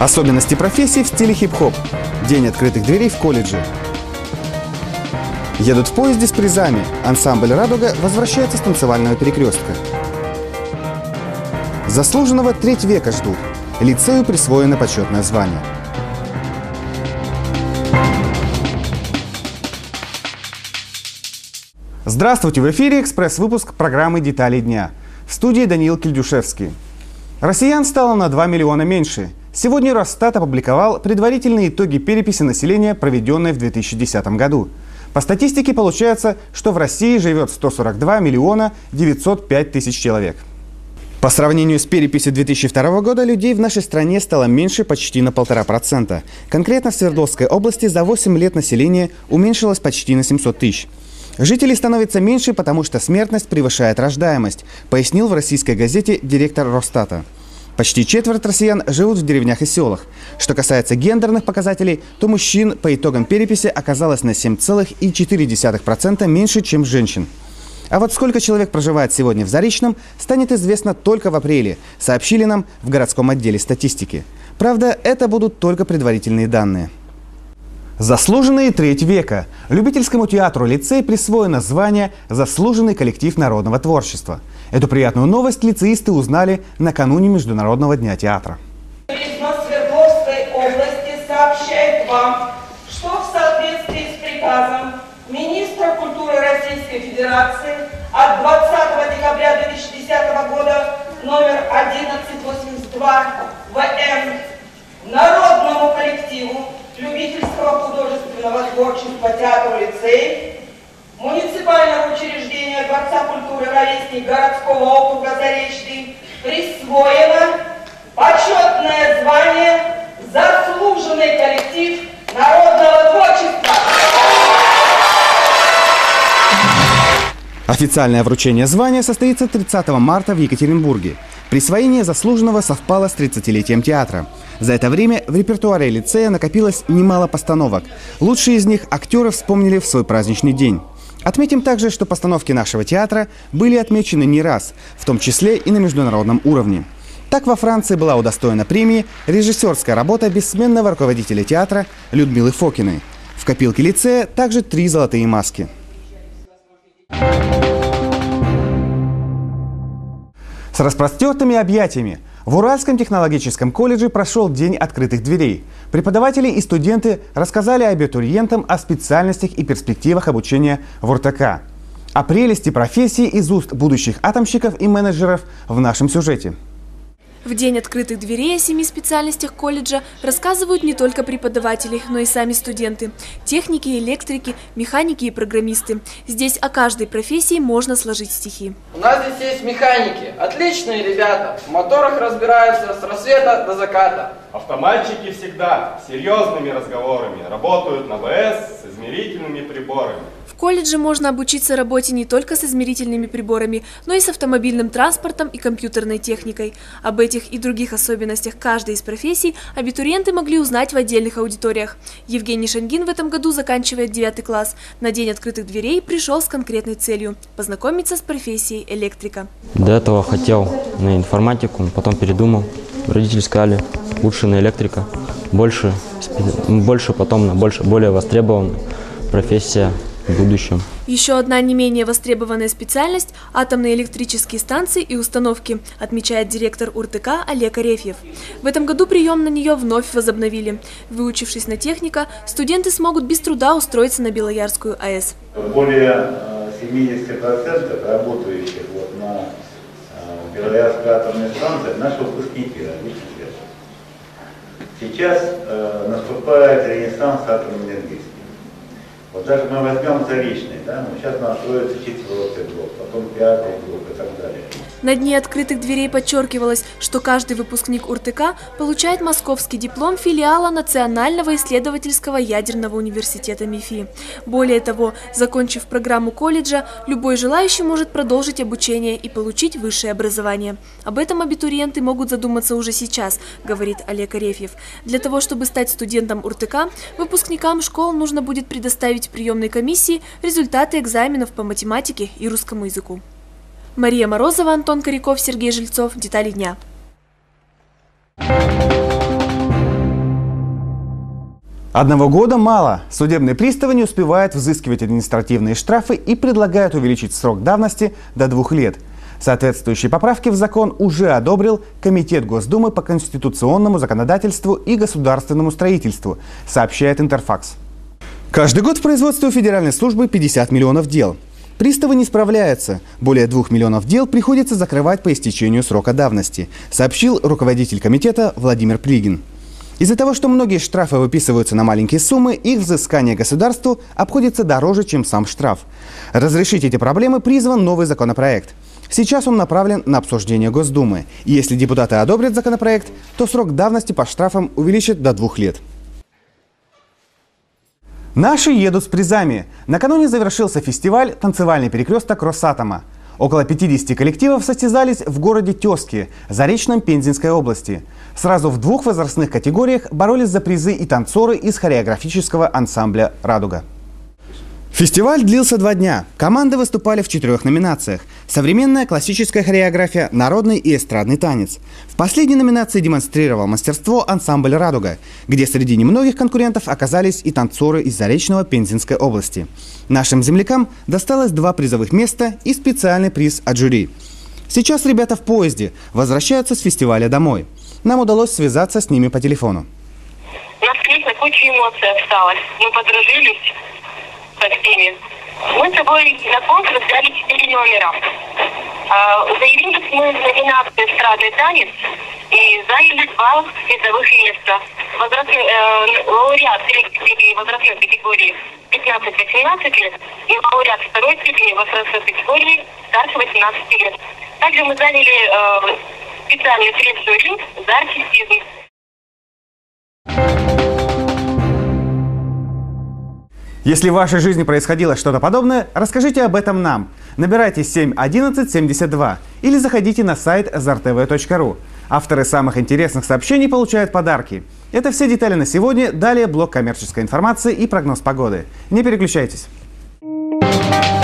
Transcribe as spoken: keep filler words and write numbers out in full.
Особенности профессий в стиле хип-хоп. День открытых дверей в колледже. Едут в поезде с призами. Ансамбль «Радуга» возвращается с танцевального перекрестка. Заслуженного треть века ждут. Лицею присвоено почетное звание. Здравствуйте! В эфире экспресс-выпуск программы «Детали дня». В студии Даниил Кильдюшевский. Россиян стало на два миллиона меньше. Сегодня Росстат опубликовал предварительные итоги переписи населения, проведенной в две тысячи десятом году. По статистике получается, что в России живет сто сорок два миллиона девятьсот пять тысяч человек. По сравнению с переписью две тысячи второго года людей в нашей стране стало меньше почти на полтора процента. Конкретно в Свердловской области за восемь лет население уменьшилось почти на семьсот тысяч. Жителей становится меньше, потому что смертность превышает рождаемость, пояснил в российской газете директор Росстата. Почти четверть россиян живут в деревнях и селах. Что касается гендерных показателей, то мужчин по итогам переписи оказалось на семь целых четыре десятых процента меньше, чем женщин. А вот сколько человек проживает сегодня в Заречном, станет известно только в апреле, сообщили нам в городском отделе статистики. Правда, это будут только предварительные данные. Заслуженные треть века. Любительскому театру «Лицей» присвоено звание «Заслуженный коллектив народного творчества». Эту приятную новость лицеисты узнали накануне Международного дня театра. Туризма Свердловской области сообщает вам, что в соответствии с приказом министра культуры Российской Федерации от двадцатого декабря две тысячи десятого года номер одиннадцать восемьдесят два В Н народному коллективу любительского художественного творчества театру «Лицей» муниципального учреждения Дворца культуры «Ровесник» городского округа Заречный присвоено почетное звание «Заслуженный коллектив народного творчества». Официальное вручение звания состоится тридцатого марта в Екатеринбурге. Присвоение заслуженного совпало с тридцатилетием театра. За это время в репертуаре лицея накопилось немало постановок. Лучшие из них актеры вспомнили в свой праздничный день. Отметим также, что постановки нашего театра были отмечены не раз, в том числе и на международном уровне. Так во Франции была удостоена премии режиссерская работа бессменного руководителя театра Людмилы Фокиной. В копилке лицея также три золотые маски. С распростертыми объятиями в Уральском технологическом колледже прошел День открытых дверей. Преподаватели и студенты рассказали абитуриентам о специальностях и перспективах обучения в УР Тэ Ка. О прелести профессии из уст будущих атомщиков и менеджеров в нашем сюжете. В День открытых дверей о семи специальностях колледжа рассказывают не только преподаватели, но и сами студенты. Техники, электрики, механики и программисты. Здесь о каждой профессии можно сложить стихи. У нас здесь есть механики. Отличные ребята. В моторах разбираются с рассвета до заката. Автоматчики всегда серьезными разговорами работают на Вэ Эс с измерительными приборами. В колледже можно обучиться работе не только с измерительными приборами, но и с автомобильным транспортом и компьютерной техникой. Об этих и других особенностях каждой из профессий абитуриенты могли узнать в отдельных аудиториях. Евгений Шангин в этом году заканчивает девятый класс. На День открытых дверей пришел с конкретной целью – познакомиться с профессией электрика. До этого хотел на информатику, потом передумал. Родители сказали, лучше на электрика, больше, больше потом на больше, более востребованная профессия в будущем. Еще одна не менее востребованная специальность – атомные электрические станции и установки, отмечает директор УР Тэ Ка Олег Арефьев. В этом году прием на нее вновь возобновили. Выучившись на техника, студенты смогут без труда устроиться на Белоярскую А Эс. Более семидесяти процентов работающих вот на Белоярской атомной станции наши выпускники. Сейчас э, наступает ренессанс атомной энергетики. Вот даже мы возьмем Заречный, да, ну, сейчас у нас строится четвертый блок, потом пятый блок и так далее. На Дне открытых дверей подчеркивалось, что каждый выпускник УР Тэ Ка получает московский диплом филиала Национального исследовательского ядерного университета МИФИ. Более того, закончив программу колледжа, любой желающий может продолжить обучение и получить высшее образование. Об этом абитуриенты могут задуматься уже сейчас, говорит Олег Арефьев. Для того, чтобы стать студентом УР Тэ Ка, выпускникам школ нужно будет предоставить приемной комиссии результаты экзаменов по математике и русскому языку. Мария Морозова, Антон Коряков, Сергей Жильцов. Детали дня. Одного года мало. Судебные приставы не успевают взыскивать административные штрафы и предлагают увеличить срок давности до двух лет. Соответствующие поправки в закон уже одобрил Комитет Госдумы по конституционному законодательству и государственному строительству, сообщает Интерфакс. Каждый год в производстве у Федеральной службы пятьдесят миллионов дел. Приставы не справляются. Более двух миллионов дел приходится закрывать по истечению срока давности, сообщил руководитель комитета Владимир Плигин. Из-за того, что многие штрафы выписываются на маленькие суммы, их взыскание государству обходится дороже, чем сам штраф. Разрешить эти проблемы призван новый законопроект. Сейчас он направлен на обсуждение Госдумы. И если депутаты одобрят законопроект, то срок давности по штрафам увеличат до двух лет. Наши едут с призами. Накануне завершился фестиваль «Танцевальный перекресток Росатома». Около пятидесяти коллективов состязались в городе Тезки, Заречном Пензенской области. Сразу в двух возрастных категориях боролись за призы и танцоры из хореографического ансамбля «Радуга». Фестиваль длился два дня. Команды выступали в четырех номинациях: современная классическая хореография, народный и эстрадный танец. В последней номинации демонстрировал мастерство ансамбль «Радуга», где среди немногих конкурентов оказались и танцоры из Заречного Пензенской области. Нашим землякам досталось два призовых места и специальный приз от жюри. Сейчас ребята в поезде возвращаются с фестиваля домой. Нам удалось связаться с ними по телефону. У нас, конечно, куча эмоций осталось. Мы подружились со всеми. Мы с собой на конкурс взяли четыре номера. Заявились мы в номинации «Эстрадный танец» и заняли два призовых места. Возрастной, э, лауреат третьей степени возрастной категории пятнадцать-восемнадцать лет и лауреат второй степени возрастной категории старше восемнадцати лет. Также мы заняли э, специальный приз жюри за артистизм. Если в вашей жизни происходило что-то подобное, расскажите об этом нам. Набирайте семь одиннадцать семьдесят два или заходите на сайт зар тэ вэ точка ру. Авторы самых интересных сообщений получают подарки. Это все детали на сегодня. Далее блок коммерческой информации и прогноз погоды. Не переключайтесь.